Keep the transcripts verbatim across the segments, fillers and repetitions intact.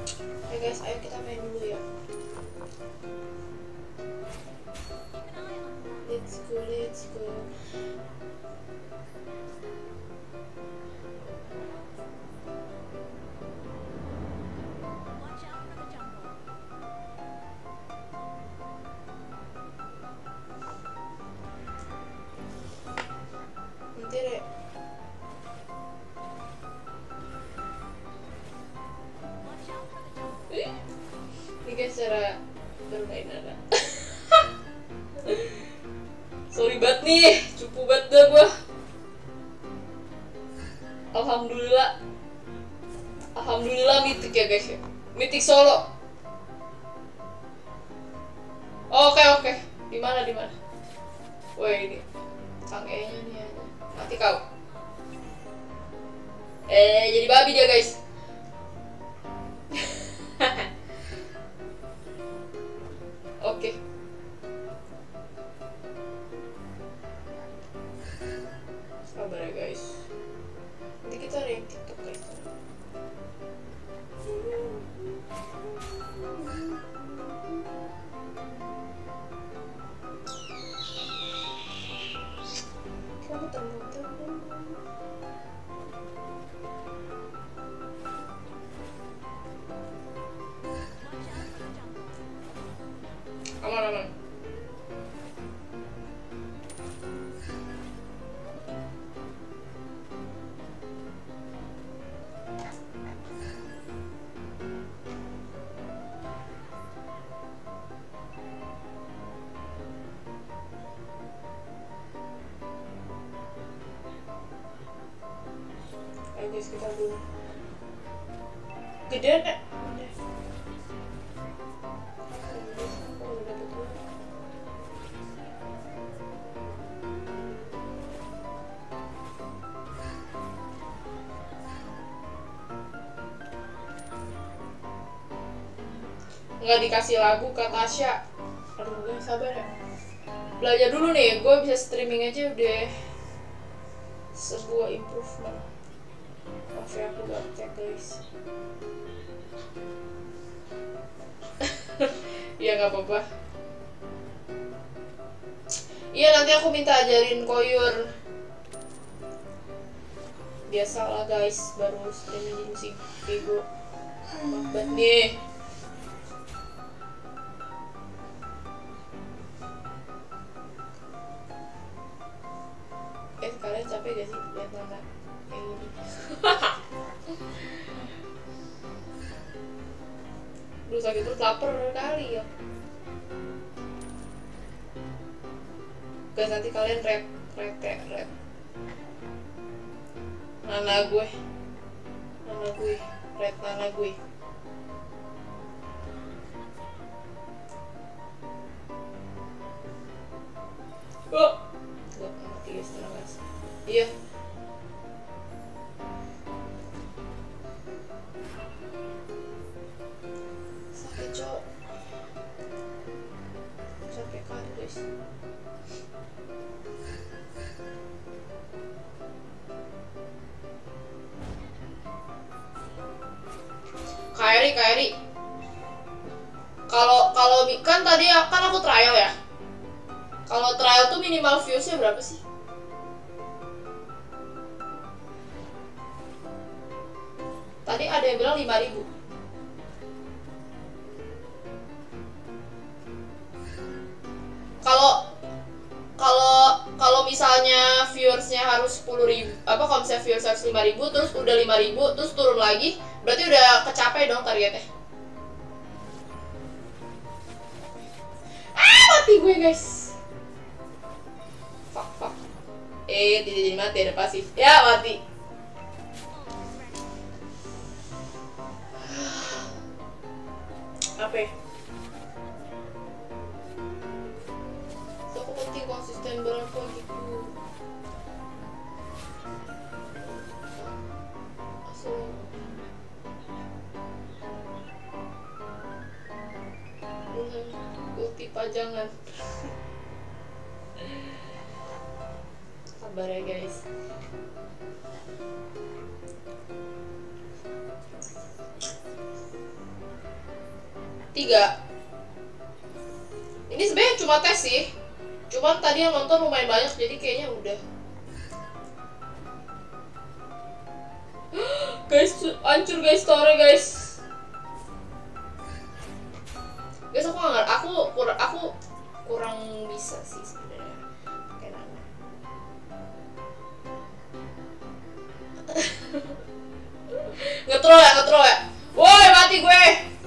Ya guys, ayo kita main dulu ya. Let's go, let's go. Nanti deh. Ini guys cara bermain ada. Sorry banget nih, cupu banget dah gua. Alhamdulillah. Alhamdulillah mitik ya guys ya. Mitik Solo. Oh, oke oke. Di mana di mana? Wah ini. Kang E-nya nih aja. Mati kau. Eh jadi babi dia guys. Oke. Sabar ya guys. Nanti kita ada yang TikTok guys. Kamu teman-teman. Aman aman. Ayo guys kita dulu. Gedean ya? Udah. Oh, udah dapet dua. Nggak dikasih lagu kak Tasya. Aduh guys sabar ya. Belajar dulu nih, gue bisa streaming aja udah sebuah improvement. Maaf ya aku gak cek guys. Iya nggak apa-apa. Iya nanti aku minta ajarin koyur. Biasalah guys, baru streaming musik bego. Maaf banget nih. Eh kalian capek gak sih lihat anak kayak gini? Duh sakit perut, lapar kali ya. Guys nanti kalian rap rap kayak rap. Nana gue, nana gue, rap nana gue. Oh, gak mati guys tenang guys. Iya. Sakit cok. Capek kan guys. Kairi, Kairi. Kalau kalau kan tadi kan aku trial ya. Kalau trial tuh minimal viewsnya berapa sih? Tadi ada yang bilang lima ribu. Kalau kalau kalau misalnya viewersnya harus sepuluh ribu, apa kalau misalnya viewers harus lima ribu, terus udah lima ribu, terus turun lagi, berarti udah kecapai dong targetnya. Ah, mati gue guys. Fuck, fuck. Eh, tidak jadi mati, ada pasif. Ya, mati. Apa ya? So, aku penting konsisten berapa gitu. Asal bukti pajangan. Sabar ya guys. Tiga. Ini sebenarnya cuma tes sih. Cuman tadi yang nonton lumayan banyak, jadi kayaknya udah. Guys, hancur guys, story guys. Guys, aku nggak, aku kurang, aku kurang bisa sih sebenarnya pakai Nana. Ngetrol ya, ngetrol ya. Woi, mati gue.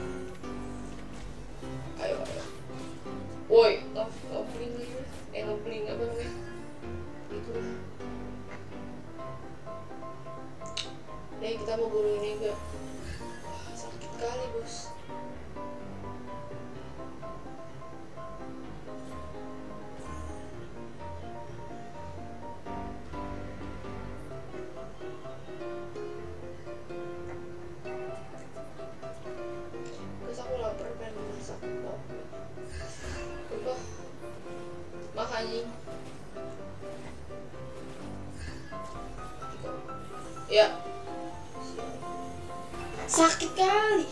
Ayo, ayo. Woi, ngebling lagi. Eh, ngebling apa namanya? Itu. Nih, kita mau bunuh ini enggak? Wah, sakit kali, bos. Guys, aku lapar pengen masak. Udah. Makanya. Ya. Sakit kali.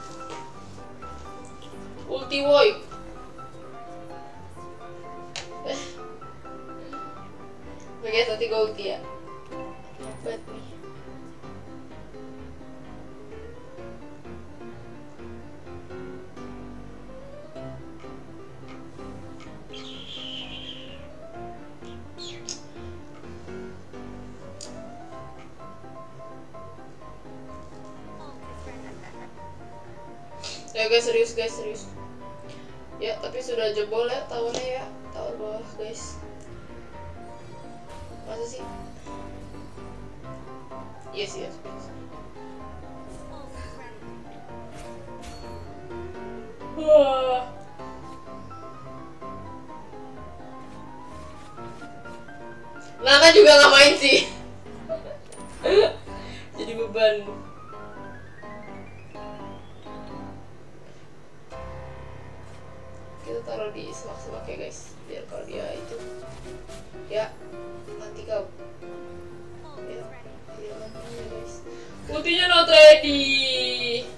Ulti woi. Eh. Oke, nanti gue ulti ya. Hebat nih. Ya guys, serius guys, serius. Ya, tapi sudah jebol ya towernya ya. Tower bawah guys. Masa sih? Yes, yes, yes. Wah. Nana juga nggak main sih. Jadi beban. Kita taruh di semak-semak ya guys, biar kalau dia itu ya mati kau ya, dia mati ya guys. Ultinya not ready.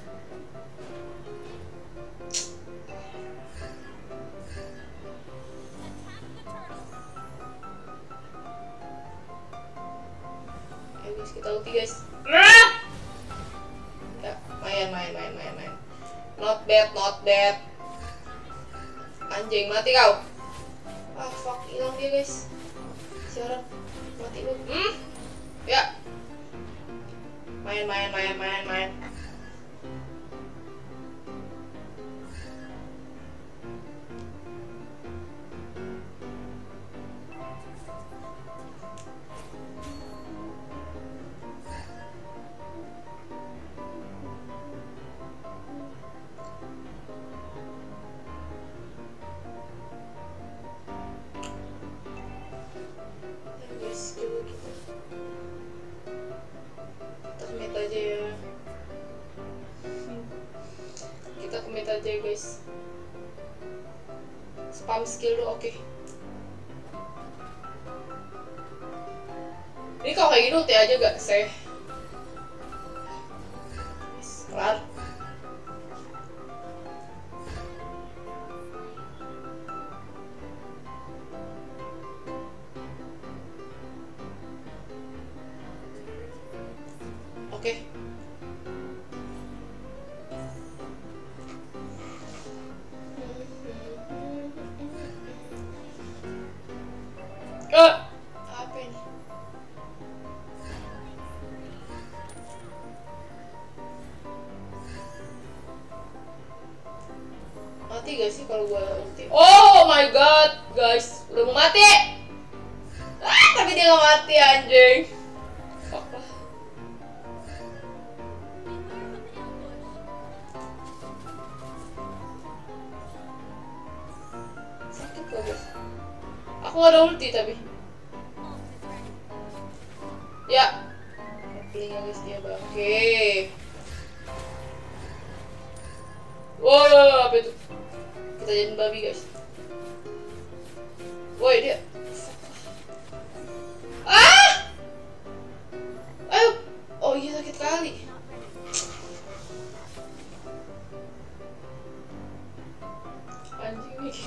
Ayo guys, kita ulti guys. Ya, main main main main main. Not bad, not bad. Anjing, mati kau. Ah, fuck, hilang dia guys. Siaran, mati lu. Hmm? Ya. Main, main, main, main, main. Kita commit aja ya guys. Spam skill lu oke. Okay. Ini kalau kayak gini ulti aja gak sih? Kelar. Oke. Okay. Uh, apa ini? Mati gak sih kalau gua ulti? Oh my god, guys, udah mau mati. Ah, tapi dia gak mati anjing. Fuck lah. Sakit gak guys? Aku gak ada ulti tapi. Ya. Bling ya guys dia bangke. Wow, apa itu? Kita jadi babi guys. Woi dia. Ah! Ayo. Oh iya sakit kali.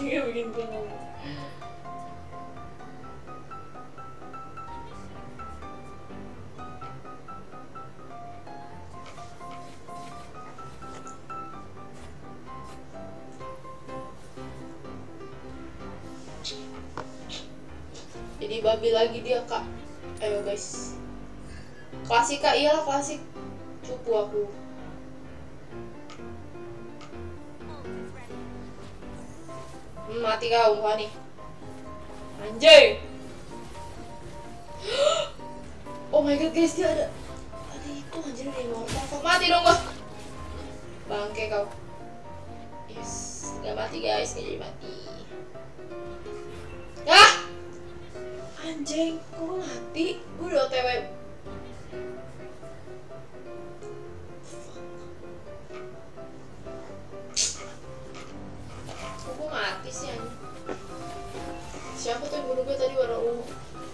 Dia bikin gue ngomong. Jadi babi lagi dia kak. Ayo guys. Klasik kak, iyalah klasik. Cupu aku. Hmm, mati kau muka nih. Anjing. Oh my god guys, dia ada. Ada itu anjir di immortal. Mati dong gua. Bangke kau. Yes, gak mati guys, gak jadi mati. Ah! Anjing, kok gua mati? Gue udah O T W. Kok gue mati sih anjing? Siapa tuh yang bunuh gue tadi warna ungu?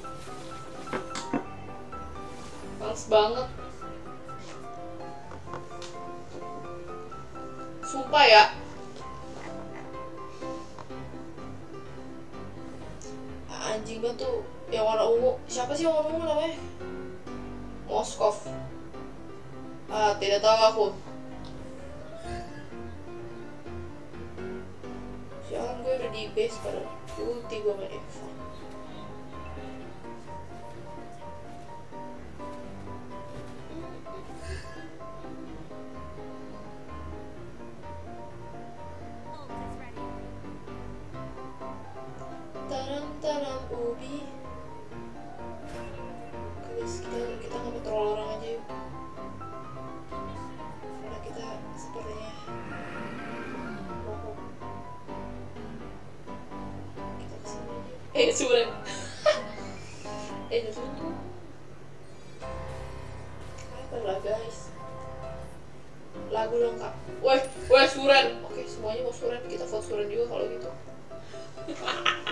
Males banget. Sumpah ya. Anjing banget tuh yang warna ungu. Siapa sih yang warna ungu namanya? Moskov. Ah, tidak tahu aku. Sialan gue udah di base pada ulti gue main Eva. Tanam-tanam ubi. Guys, kita kita nggak troll orang aja yuk. Karena kita sepertinya bohong. Kita kesini aja. Eh, suren. eh, suren tuh. Apa lah guys? Lagu lengkap. Woi, woi suren. Oke, semuanya mau suren. Kita vote suren juga kalau gitu.